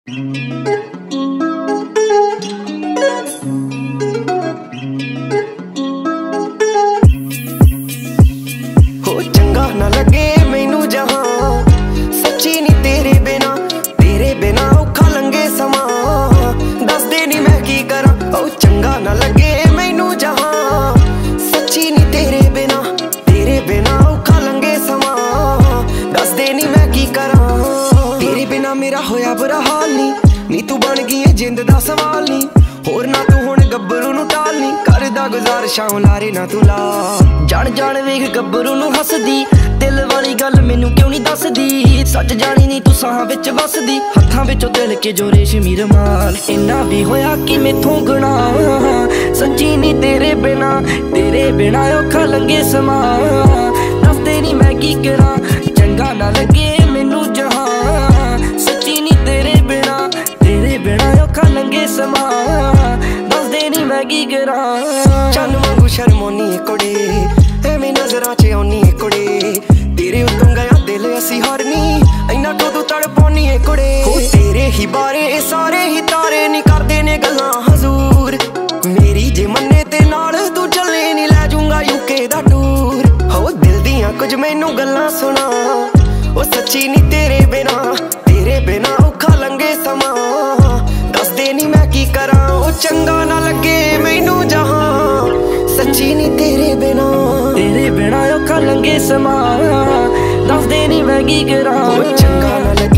हो चंगा ना लगे मैनू जहां सच्ची नी तेरे बिना औखा लंघे समा दस दे नी मैं की करा। ओ चंगा ना लगे मैनू जहां सच्ची नी तेरे बिना औखा लंघे समा दस दे नी मैं की करा। तेरे बिना मेरा होया बुरा हाल नी तू बन गई है जिंद दा सवाल नी होर ना तू हुण गब्बरू नू टाल नी करदा गुजारिशां लारे ना तू ला। जान जान वेख गब्बरू नू हसदी दिल वाली गल मैनू क्यों नहीं दसदी सच जानी नी तू साहां विच वसदी हत्थां विचों तिल के जो रेशमी रुमाल। इन्ना भी होया कि मैथों गुनाह सच्ची नी तेरे बिना औखा लंघे समा दस दे नी मैं की करा। चंगा ना लगे मैनू जहां सच्ची नी तेरे बिना औखा लंघे समा दस दे नी मैं की करा। चन वांगू शर्मोनी कुड़े एवें नजरां च आउनी कुड़े तेरे उत्तों गया दिल असी हारनी इन्ना तो तू तड़पानी कुड़े। हो तेरे ही बारे सारे ही तारे नी करदे ने गल्लां हजूर मेरी जे मन्ने ते नाल तू चले नी लै जूंगा यूके दा टूर। हो दिल दियां कुछ मैनू गल्लां सुना ओ सच्ची नी तेरे बिना औखा लंघे समा दस दे नी मैं की करा। ओ चंगा ना लगे मैनू जहां सच्ची नी तेरे बिना औखा लंघे समा दस दे नी मैं की करा। ओ चंगा ना लगे